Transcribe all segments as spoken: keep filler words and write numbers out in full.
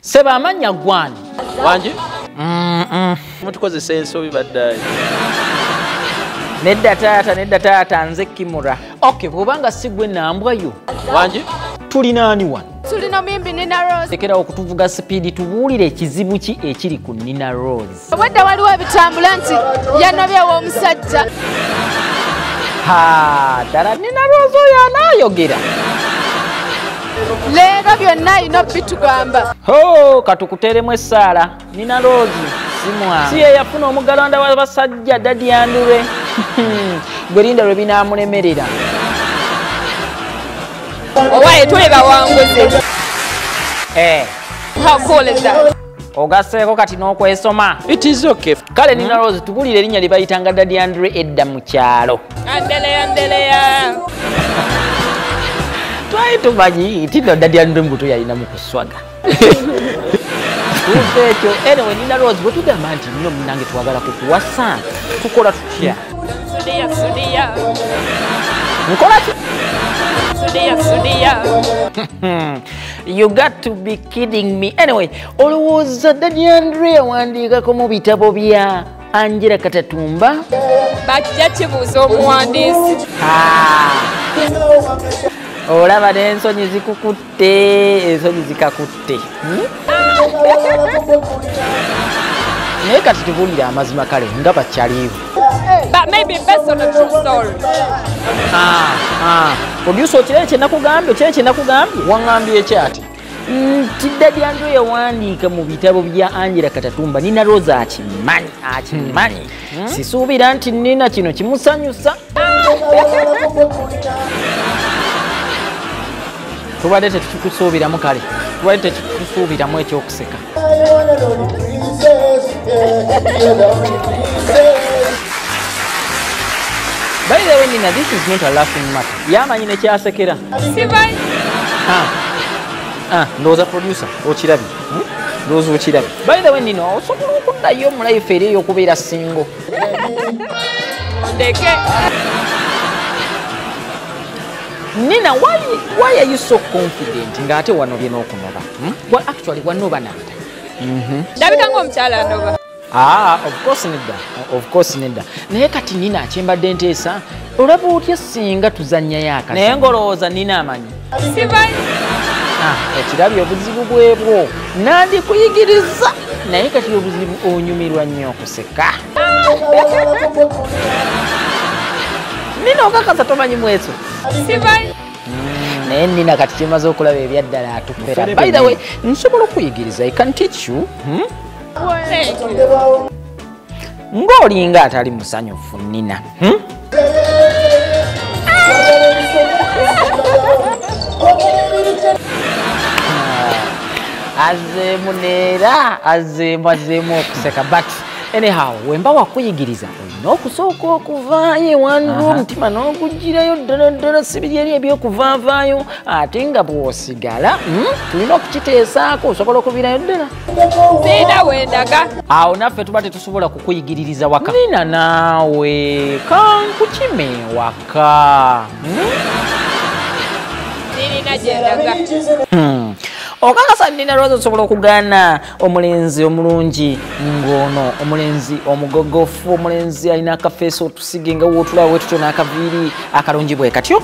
Seba amanya gwani. Wanje? Mm mm. Mutukoze senso bibaddayi. Nedda taata nedda taata nze Kimura. Okay, kubanga sigwe nambwa yo. Wanje? Tulina ani wano? Tulina mimbi Nina Roz. Lekera okutuvuga speed tubuulire ekizibu ki ekiri ku Nina Roz. Obwedda waliwo ebitambula nti yanobyewo omusajja. Ha, ddala Nina Roz oyo anaayogera. Leero byonna alina bitugamba. Ho, katukuteremu essaala. Nina Roz simwa. Si ye yafuna omugalanda w'abasajja Daddy Andele. Gwe linda lwe binaamulemerera. Owaye tuleba wanguze. Eh. How cool is that? Ogaseeko kati n'okwesoma. It is okay. Kale Nina Roz tubulire erinnya lye bayitanga Daddy Andele edda mu kyalo. Andele Andele ya. Twali tumanyi nti no Daddy Andele mbuto yalina mu kuswaga. Ekyo anyway Nina Roz bwe tugamba nti nno munange twagala kukuwasa tukola tutya? Sudia sudia. Nkola ki? Sudia sudia. You got to be kidding me. Anyway, olowooza Daddy Andele yawandiikako mu bitabo bya Angela Katatumba? Bakijja kibuuza omuwandiisi. Olaba n'ensonyi zikukutte, ensonyi zikakutte. Naye kati tubuulire amazima kale nga bakyaliivu. But maybe based on a true story. Ah, ah. Producer okirere kye nakugambye, okirere kye nakugambye? Wangambye ekyati. Nti Daddy Andele yawandiika mu bitabo bya Angela Katatumba. Nina Roz akimanyi, akimanyi. Sisuubira nti Nina kino kimusanyusa. Tubadde tetukusuubiramu kale. Tubadde tetukusuubiramu ekyokuseka. By the way, Nina, this is not a laughing matter. Yamanyi ne kyasekera. Simanyi. Ah. Ah, ndowooza producer okirabye. Ndowooza okirabye. By the way, Nina, osobola okuddayo mu life eri ey'okubeera single. Ndeke. Nina, why, why are you so confident ng'ate wanobye n'okunoba? Hmm? Well, actually, wanoba nanda. Mm-hmm. Ndabika ng'omukyala anoba. Ah, of course nedda. Of course nedda. Naye kati Nina akyembadde nteesa, olaba otya singa tuzannyayo akasa. Naye ng'olowooza Nina amanyi. Simanyi. Ah, ekirabye obuzibu bwebwo. Nandikuyigiriza. Naye kati obuzibu onyumirwa nnyo okuseka. Nina okakasa tomanyi mweso. Simanyi. Naye Nina kati kimaze okulaba ebyaddala atupera. By the way, nsobola okuyigiriza. I can teach you. Hmm? Ng'olinga atali musanyufu Nina. Hmm? Azeemu neera azeemu azeemu okuseka but anyhow wemba wakuyigiriza olina okusooka okuvaayo ewandu omutima n'ogugirayo ddala ddala sibiri eri ebyokuvaavaayo ate nga bw'osigala tulina okukiteesaako osobola okubirayo ddala Sina wendaga. awo naffe tuba tetusobola kukuyigiririza waka Nina naawe kankukime waka Nina gyendaga. Okakasa Nina Roz osobola okugaana omulenzi omulungi ng'ono omulenzi omugogofu omulenzi alina akafeesi otusige nga wootulaba bwe tutyo n'akaviiri akalungi bwe katyo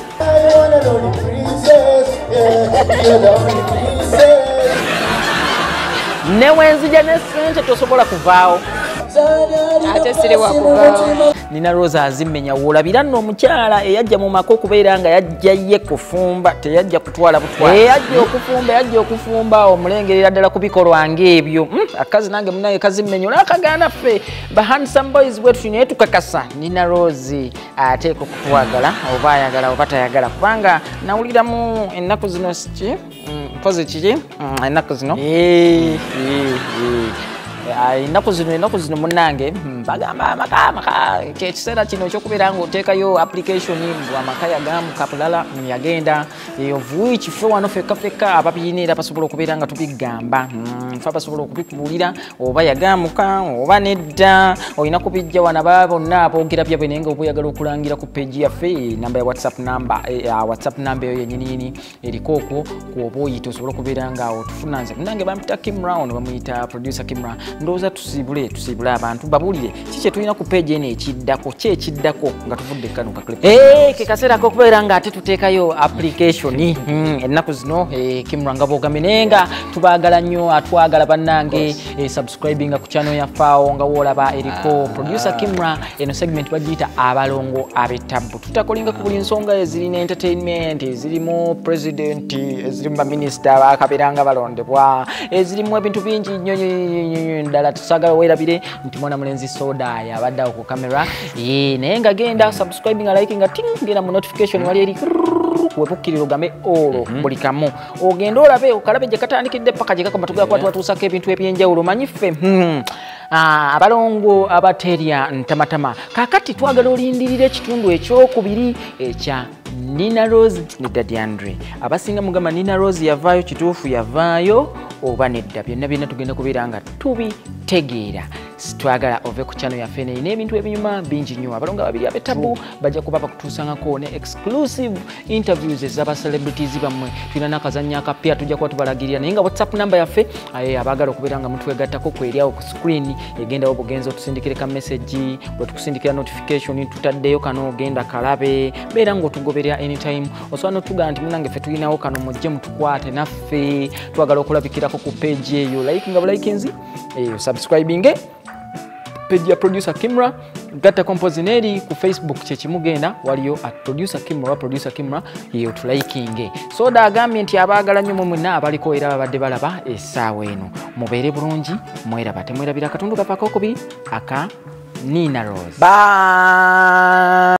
ne wenzija ne ssente tosobola kuvaawo Ate siri wakuvaawo. Nina Roz azimenya woolabira nno omukyala eyajja mu maka okubeera nga yajja ye kufumba teyajja kutwala butwala eyajja okufumba yajja okufumba omulengerera ddala ku bikolwa ng'ebyo akazi nange munaye kazimenya olwakagaana ffe ba handsome boys bwetu naye tukakasa Nina Roz ateeka okutwagala oba ayagala oba tayagala kubanga nawuliramu ennaku zino ki mpozi kiki ennaku zino ennaku zino ennaku zino munnange bagamba amaka maka ekiseera kino ekyokubeera ng'oteekayo application bw'amaka yagamu kapulala yagenda ovuyi kiffe wano fekka fekka ababiina era basobola okubeera nga tubigamba fe basobola okubikubuulira oba yagamuka oba nedda olina kubijja wana baba bonna aboogera byabwe naye nga oba oyagala okulangira ku peegi yaffe namba ya whatsapp namba whatsapp namba eyo yennyininyini eriko okwo kwoba oyita osobola okubeera nga otufuna nze munnange bampita Kimra ono bamuyita producer Kimra ndowooza tusiibule tusiibule abantu babuulire ki kye tulina ku peegi eno ekiddako ki ekiddako nga tuvudde kano ka clip ke kaseera k'okubeera nga ate tuteekayo application ennaku zino Kimra nga boogambe naye nga tubaagala nnyo atwagala bannange subscribinga ku channel yaffaawo nga woolaba eriko producer Kimra eno segment bagiyita abalongo ab'ettabbu tutakolinga ku buli nsonga ezirina entertainment ezirimu president ezirimu baminisita bakabeeranga balondebwa ezirimu ebintu bingi nnyo ddala tusagala weerabire nti mwana mulenzi soda yabadde awo ku kamera naye nga genda subscribinga likinga ting genda mu notification wali eri webukkirira ogambe olwo buli kamu ogenda olabe okalabe gye katandikidde paka gye kakoma tugera kwatu batuusako ebintu ebyenjawulo manyi ffe abalongo abaterya ntamatama kakati twagala olindirira ekitundu ekyokubiri ekya Nina Roz ne Daddy Andre abasinga mugamba Nina Roz yavaayo kituufu yavaayo oba nedda byonna byonna tugenda kubeera nga tubitegeera twagala ove ku channel yaffe ne n'ebintu ebinyuma bingi nnyo abalongo babiri ab'ettabbu bajja kuba bakutuusangako ne exclusive interviews ez'aba celebrities bammwe tulina n'akazannya akapya tujja kuba tubalagirira naye nga whatsapp namba yaffe abaagala okubeera nga mutwegattako kweriawo ku screen egendawo bugenza otusindikire ka message bwe tukusindikira notification tutaddeyo kano ogenda kalabe beera ng'otugoberera anytime osobola n'otugamba nti munnange ffe tulinawo kano mujje mutukwate naffe twagala okulabikirako ku page eyo like nga bulikinzi eyo subscribing page ya producer Kimra gatta composineri ku Facebook kye kimugenda waliyo at producer Kimra wa producer Kimra yeyo tulikinge soda agambye nti abaagala nnyo mwenna abaliko era babadde balaba essaawa eno mubeere bulungi mweraba temwerabira akatundu kapaka okubiri aka Nina Roz. Bye.